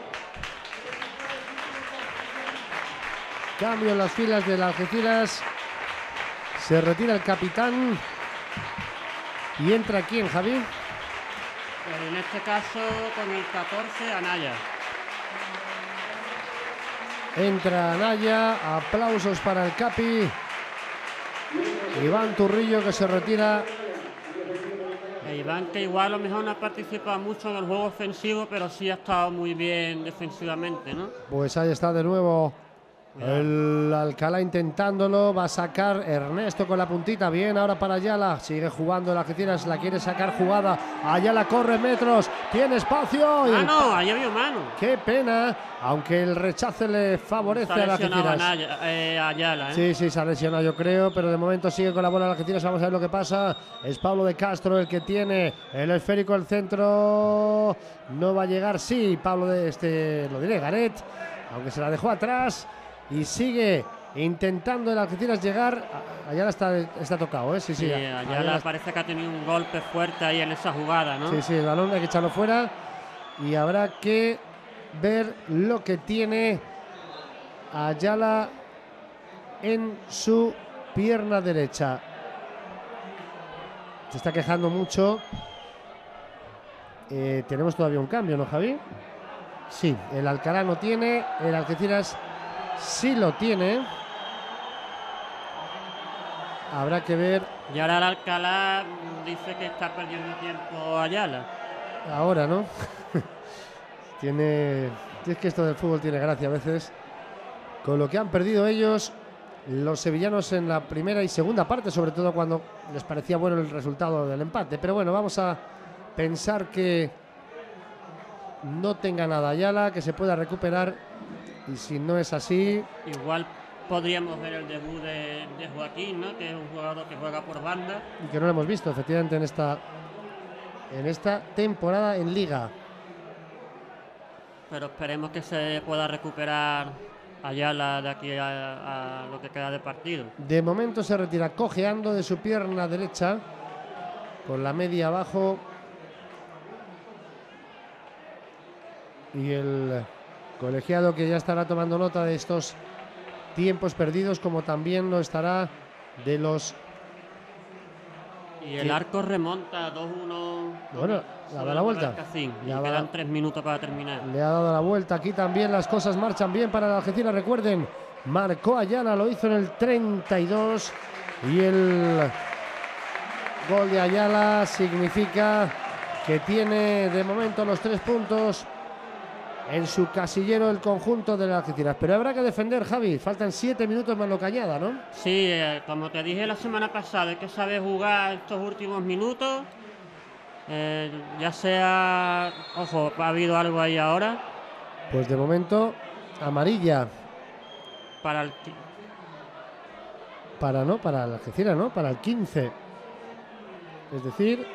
Cambio en las filas de las Algeciras. Se retira el capitán. Y entra ¿quién, Javi? En este caso con el 14, Anaya. Entra Anaya. Aplausos para el capi. Iván Turrillo, que se retira. Iván, que igual a lo mejor no ha participado mucho en el juego ofensivo, pero sí ha estado muy bien defensivamente, ¿no? Pues ahí está de nuevo el Alcalá intentándolo. Va a sacar Ernesto con la puntita. Bien, ahora para Ayala. Sigue jugando el Algeciras. La quiere sacar jugada. Ayala corre metros. Tiene espacio. No, ahí había mano. Qué pena. Aunque el rechace le favorece a la Algeciras. Ayala, ¿eh? Sí, se ha lesionado yo creo. Pero de momento sigue con la bola la Algeciras. Vamos a ver lo que pasa. Es Pablo de Castro el que tiene el esférico. El centro no va a llegar. Sí, Pablo de lo diré, Garet. Aunque se la dejó atrás. Y sigue intentando el Algeciras llegar. Ayala está tocado, ¿eh? Sí. Ayala parece que ha tenido un golpe fuerte ahí en esa jugada, ¿no? Sí, el balón hay que echarlo fuera. Y habrá que ver lo que tiene Ayala en su pierna derecha. Se está quejando mucho. Tenemos todavía un cambio, ¿no, Javi? Sí, el Alcalá no tiene. El Algeciras sí lo tiene. Habrá que ver. Y ahora el Alcalá dice que está perdiendo tiempo Ayala. Ahora, ¿no? Es que esto del fútbol tiene gracia a veces. Con lo que han perdido ellos, los sevillanos en la primera y segunda parte, sobre todo cuando les parecía bueno el resultado del empate. Pero bueno, vamos a pensar que no tenga nada Ayala, que se pueda recuperar. Y si no es así, igual podríamos ver el debut de Joaquín, ¿no? Que es un jugador que juega por banda. Y que no lo hemos visto, efectivamente, en esta temporada en Liga. Pero esperemos que se pueda recuperar Ayala de aquí a lo que queda de partido. De momento se retira cojeando de su pierna derecha, con la media abajo. Y el colegiado que ya estará tomando nota de estos tiempos perdidos, como también lo estará de los... Y el arco remonta 2-1. Bueno, le ha dado la vuelta. Quedan 3 minutos para terminar. Le ha dado la vuelta. Aquí también las cosas marchan bien para la Algeciras. Recuerden, marcó Ayala, lo hizo en el 32. Y el gol de Ayala significa que tiene de momento los 3 puntos en su casillero el conjunto de la Algeciras. Pero habrá que defender, Javi. Faltan 7 minutos más lo que añada, ¿no? Sí, como te dije la semana pasada, hay que saber jugar estos últimos minutos. Ya sea... Ojo, ha habido algo ahí ahora. Pues de momento, amarilla. Para la Algeciras, ¿no? Para el 15. Es decir...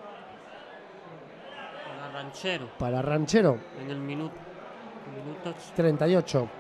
Para Ranchero. En el minuto 38.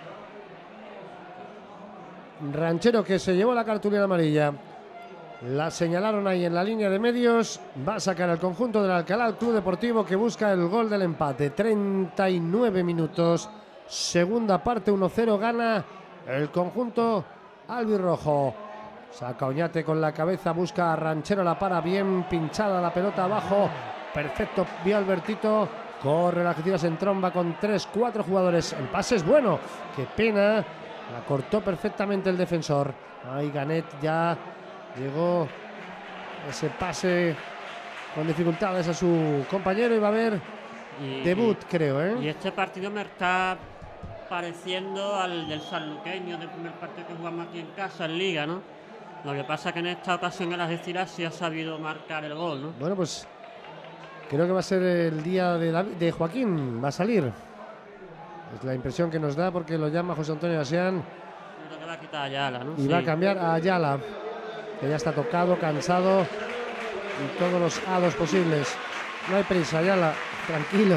Ranchero, que se llevó la cartulina amarilla. La señalaron ahí en la línea de medios. Va a sacar al conjunto del Alcalá, el Club Deportivo, que busca el gol del empate. 39 minutos. Segunda parte, 1-0. Gana el conjunto albirrojo. Saca Oñate con la cabeza. Busca a Ranchero, la para bien pinchada la pelota abajo. Perfecto, vio Albertito. Corre la Algeciras en tromba con 3-4 jugadores. El pase es bueno. Qué pena. La cortó perfectamente el defensor. Ahí Ganet ya llegó ese pase con dificultades a su compañero. Y va a haber Debut, creo, ¿eh? Y este partido me está pareciendo al del sanluqueño, del primer partido que jugamos aquí en casa, en Liga, ¿no? Lo que pasa que en esta ocasión el Algeciras sí ha sabido marcar el gol, ¿no? Bueno, pues creo que va a ser el día de Joaquín, va a salir. Es la impresión que nos da porque lo llama José Antonio Asián. Creo que va a quitar a Ayala, ¿no? Y va a cambiar a Ayala, que ya está tocado, cansado y todos los hados posibles. No hay prisa, Ayala, tranquilo.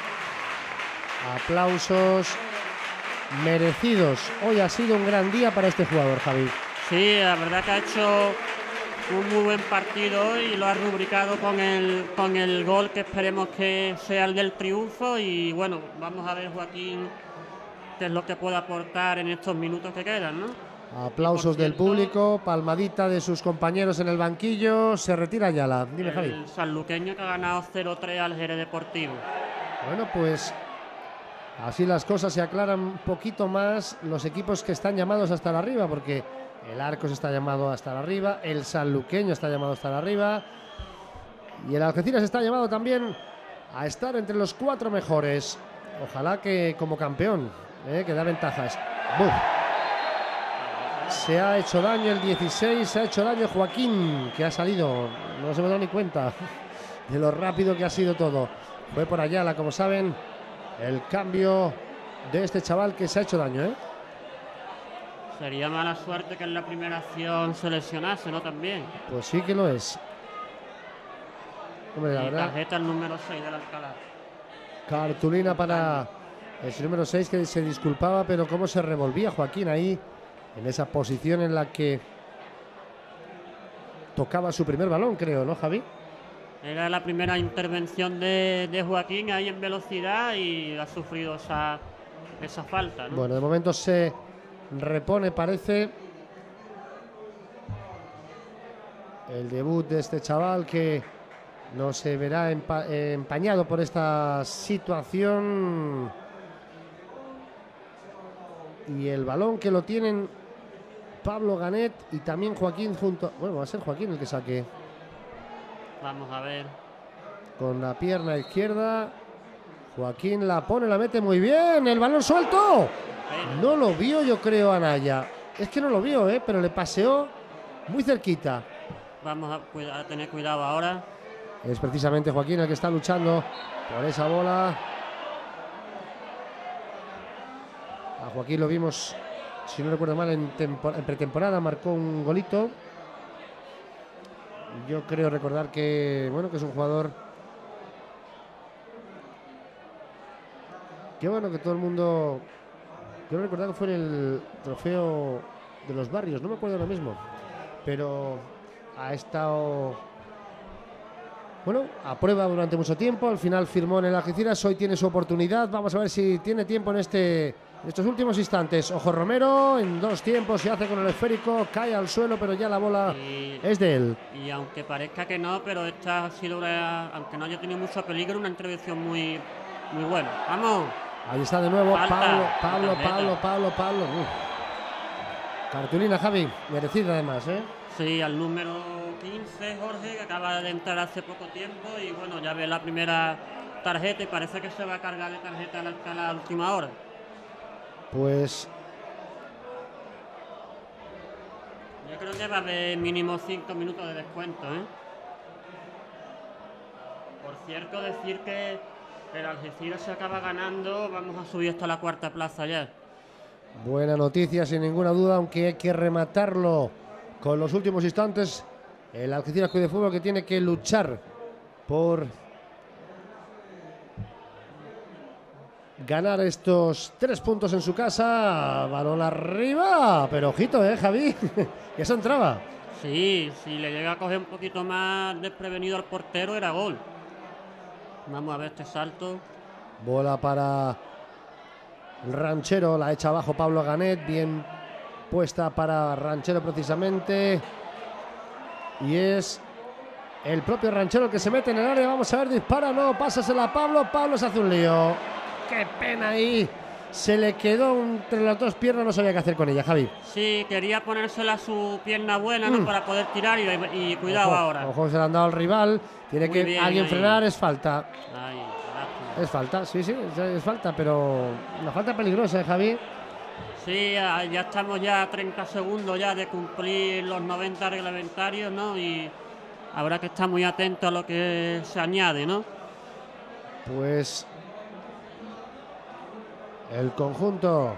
Aplausos merecidos. Hoy ha sido un gran día para este jugador, Javi. Sí, la verdad que ha hecho un muy buen partido hoy y lo ha rubricado con el gol que esperemos que sea el del triunfo. Y bueno, vamos a ver, Joaquín, qué es lo que puede aportar en estos minutos que quedan, ¿no? Aplausos del público, palmadita de sus compañeros en el banquillo. Se retira Ayala. Dime, Javi. El sanluqueño que ha ganado 0-3 al Jerez Deportivo. Bueno, pues así las cosas se aclaran un poquito más los equipos que están llamados a estar arriba, porque el Arcos está llamado a estar arriba, el sanluqueño está llamado a estar arriba y el Algeciras está llamado también a estar entre los 4 mejores. Ojalá que como campeón, que da ventajas. ¡Buf! Se ha hecho daño el 16, se ha hecho daño Joaquín, que ha salido, no se me da ni cuenta de lo rápido que ha sido todo. Fue por Ayala, como saben, el cambio de este chaval que se ha hecho daño, ¿eh? Sería mala suerte que en la primera acción se lesionase, ¿no? También. Pues sí que lo es. Hombre, la verdad. Tarjeta el número 6 del Alcalá. Cartulina para el número 6, que se disculpaba, pero cómo se revolvía Joaquín ahí, en esa posición en la que tocaba su primer balón, creo, ¿no, Javi? Era la primera intervención de Joaquín ahí en velocidad y ha sufrido esa falta, ¿no? Bueno, de momento se repone, parece, el debut de este chaval, que no se verá empañado por esta situación. Y el balón que lo tienen Pablo Ganet y también Joaquín junto. Bueno, va a ser Joaquín el que saque. Vamos a ver. Con la pierna izquierda. Joaquín la pone, la mete muy bien. El balón suelto. No lo vio, yo creo, Anaya. Es que no lo vio, pero le paseó muy cerquita. Vamos a tener cuidado ahora. Es precisamente Joaquín el que está luchando por esa bola. A Joaquín lo vimos, si no recuerdo mal, en pretemporada marcó un golito. Yo creo recordar que, bueno, que es un jugador que, bueno, que todo el mundo, yo recordar que fue en el trofeo de los barrios, no me acuerdo ahora mismo, pero ha estado, bueno, a prueba durante mucho tiempo. Al final firmó en el Algeciras, hoy tiene su oportunidad. Vamos a ver si tiene tiempo en estos últimos instantes. Ojo Romero, en 2 tiempos se hace con el esférico, cae al suelo, pero ya la bola es de él. Y aunque parezca que no, pero esta ha sido aunque no haya tenido mucho peligro, una intervención muy, muy buena. ¡Vamos! Ahí está de nuevo Falta. Pablo. Cartulina, Javi, merecida además, ¿eh? Sí, al número 15, Jorge, que acaba de entrar hace poco tiempo y bueno, ya ve la primera tarjeta y parece que se va a cargar de tarjeta al Alcalá a última hora. Pues yo creo que va a haber mínimo 5 minutos de descuento, ¿eh? Por cierto, decir que el Algeciras se acaba ganando, vamos a subir hasta la 4ª plaza ya. buena noticia, sin ninguna duda, aunque hay que rematarlo con los últimos instantes. El Algeciras Club de Fútbol, que tiene que luchar por ganar estos 3 puntos en su casa. Balón arriba, pero ojito, Javi, que eso entraba. Sí, si le llega a coger un poquito más desprevenido al portero, era gol. Vamos a ver este salto. Bola para Ranchero, la echa abajo Pablo Ganet, bien puesta para Ranchero precisamente. Y es el propio Ranchero el que se mete en el área. Vamos a ver, dispara, no, pásasela a Pablo. Pablo se hace un lío. Qué pena ahí. Se le quedó entre las 2 piernas, no sabía qué hacer con ella, Javi. Sí, quería ponérsela a su pierna buena, ¿no? Para poder tirar y cuidado ahora. Ojo, se le han dado al rival. Tiene Muy que bien, alguien ahí. frenar, es falta. Ay, lástima. Es falta, sí, es falta, pero una falta peligrosa, Javi. Sí, ya estamos ya a 30 segundos ya de cumplir los 90 reglamentarios, ¿no? Y habrá que estar muy atento a lo que se añade, ¿no? Pues el conjunto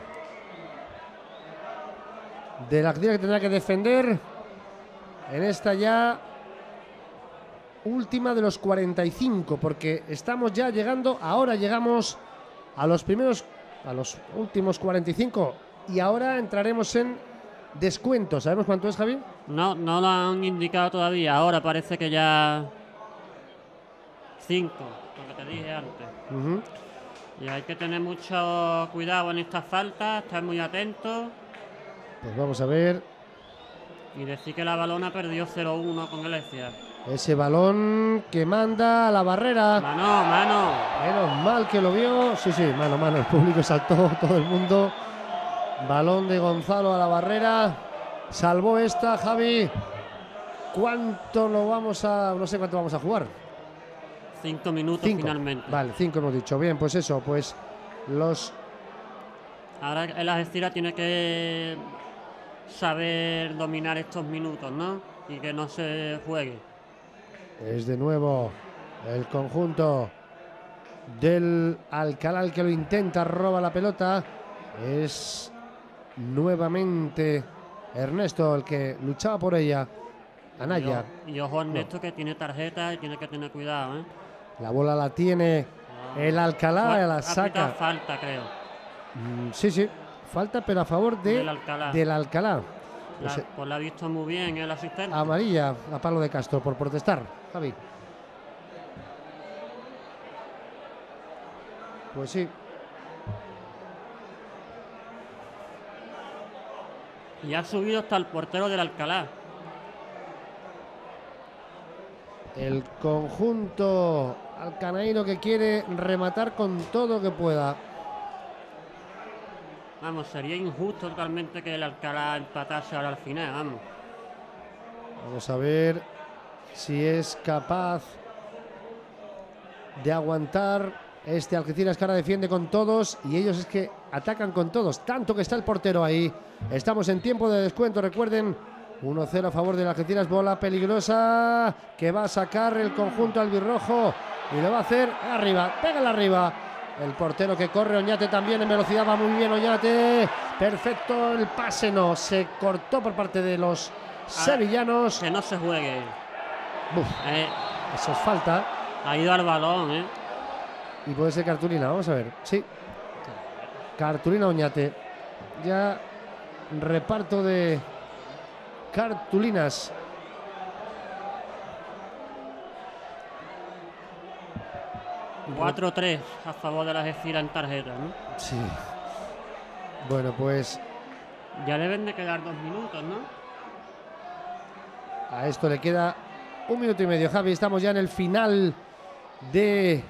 de la acción que tendrá que defender en esta ya última de los 45, porque estamos ya llegando, ahora llegamos a los últimos 45 y ahora entraremos en descuento. ¿Sabemos cuánto es, Javi? No lo han indicado todavía. Ahora parece que ya 5, lo que te dije antes. Y hay que tener mucho cuidado en estas faltas, estar muy atentos. Pues vamos a ver. Y decir que la Balona perdió 0-1 con el Escia. Ese balón que manda a la barrera. Mano. Menos mal que lo vio. Sí, mano. El público saltó, todo el mundo. Balón de Gonzalo a la barrera. Salvó esta, Javi. ¿Cuánto lo vamos a...? No sé cuánto vamos a jugar. 5 minutos 5. finalmente. Vale, 5 hemos dicho. Bien, pues eso, pues los... Ahora el Algeciras tiene que saber dominar estos minutos, ¿no? Y que no se juegue. Es de nuevo el conjunto del Alcalá el que lo intenta, roba la pelota. Es nuevamente Ernesto el que luchaba por ella. Anaya. Y ojo Ernesto que tiene tarjeta y tiene que tener cuidado, ¿eh? La bola la tiene el Alcalá, la saca. Falta, creo. Sí, falta, pero a favor del Alcalá. Pues la ha visto muy bien el asistente. Amarilla a Pablo de Castro por protestar, Javi. Pues sí. Y ha subido hasta el portero del Alcalá. El conjunto alcanaíno que quiere rematar con todo que pueda. Vamos, sería injusto totalmente que el Alcalá empatase ahora al final, vamos. Vamos a ver si es capaz de aguantar este Algeciras que ahora defiende con todos y ellos es que atacan con todos, tanto que está el portero ahí. Estamos en tiempo de descuento, recuerden, 1-0 a favor del Algeciras, bola peligrosa que va a sacar el conjunto albirrojo y lo va a hacer arriba, pégala arriba. El portero que corre, Oñate también en velocidad, va muy bien Oñate, perfecto el pase, no, se cortó por parte de los sevillanos. Que no se juegue. Eso es falta. Ha ido al balón, ¿eh? Y puede ser cartulina, vamos a ver, sí. Cartulina Oñate. Ya reparto de cartulinas. ...4-3 a favor de la Algeciras en tarjeta, ¿no? Sí. Bueno, pues... ya deben de quedar 2 minutos, ¿no? A esto le queda 1 minuto y medio, Javi. Estamos ya en el final de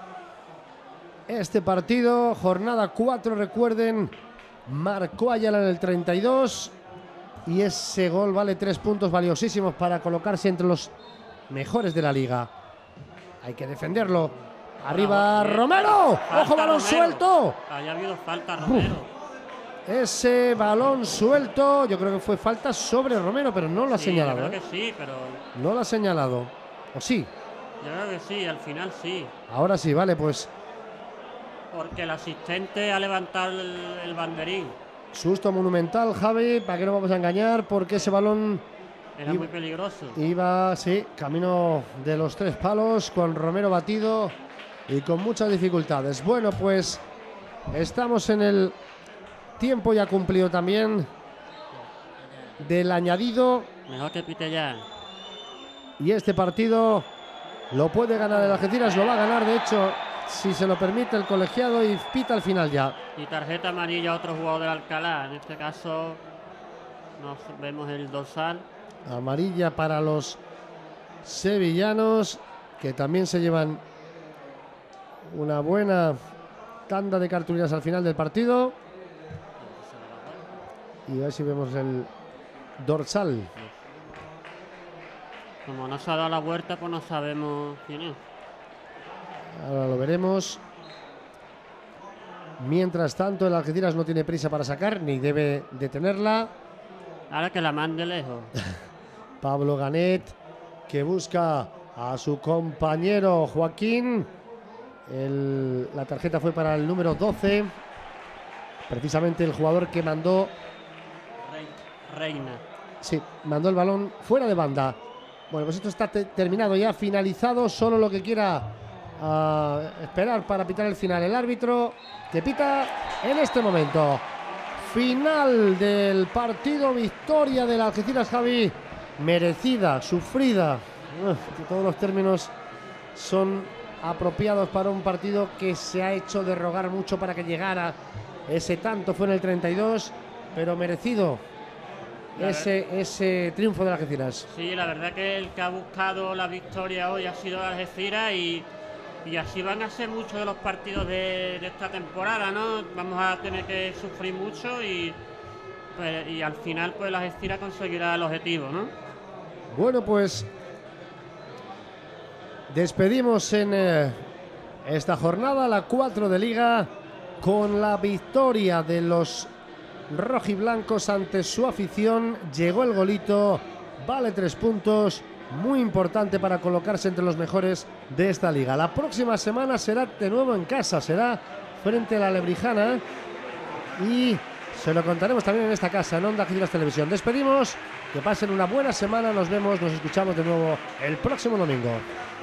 este partido. Jornada 4, recuerden. Marcó Ayala en el 32. Y ese gol vale 3 puntos valiosísimos para colocarse entre los mejores de la liga. Hay que defenderlo. Arriba Romero. ¡Ojo, balón suelto! Había habido falta, Romero. Ese balón suelto. Yo creo que fue falta sobre Romero, pero no lo ha señalado. Yo creo que sí, pero... no lo ha señalado. ¿O sí? Yo creo que sí, al final sí. Ahora sí, vale, pues... porque el asistente ha levantado el banderín. Susto monumental, Javi, para que no vamos a engañar, porque ese balón... era muy peligroso. Iba, sí, camino de los 3 palos, con Romero batido y con muchas dificultades. Bueno, pues estamos en el tiempo ya cumplido también del añadido. Mejor que pite ya. Y este partido lo puede ganar el Algeciras, lo va a ganar, de hecho, si se lo permite el colegiado, y pita al final ya. Y tarjeta amarilla a otro jugador del Alcalá. En este caso, nos vemos el dorsal. Amarilla para los sevillanos, que también se llevan una buena tanda de cartulinas al final del partido. Y a ver si vemos el dorsal. Como no se ha dado la vuelta, pues no sabemos quién es. Ahora lo veremos. Mientras tanto, el Algeciras no tiene prisa para sacar, ni debe de tenerla. Ahora que la mande lejos. Pablo Ganet, que busca a su compañero Joaquín. La tarjeta fue para el número 12. Precisamente el jugador que mandó... Reina. Sí, mandó el balón fuera de banda. Bueno, pues esto está terminado ya, finalizado. Solo lo que quiera esperar para pitar el final el árbitro, que pita en este momento. Final del partido, victoria del Algeciras, Javi. Merecida, sufrida. Que todos los términos son apropiados para un partido que se ha hecho de rogar mucho para que llegara. Ese tanto fue en el 32, pero merecido ese triunfo del Algeciras. Sí, la verdad que el que ha buscado la victoria hoy ha sido Algeciras y así van a ser muchos de los partidos de esta temporada, ¿no? Vamos a tener que sufrir mucho y al final pues el Algeciras conseguirá el objetivo, ¿no? Bueno, pues despedimos en esta jornada, la 4 de Liga, con la victoria de los rojiblancos ante su afición. Llegó el golito, vale 3 puntos, muy importante para colocarse entre los mejores de esta liga. La próxima semana será de nuevo en casa, será frente a la Lebrijana y se lo contaremos también en esta casa, en Onda Algeciras Televisión. Despedimos, que pasen una buena semana, nos vemos, nos escuchamos de nuevo el próximo domingo.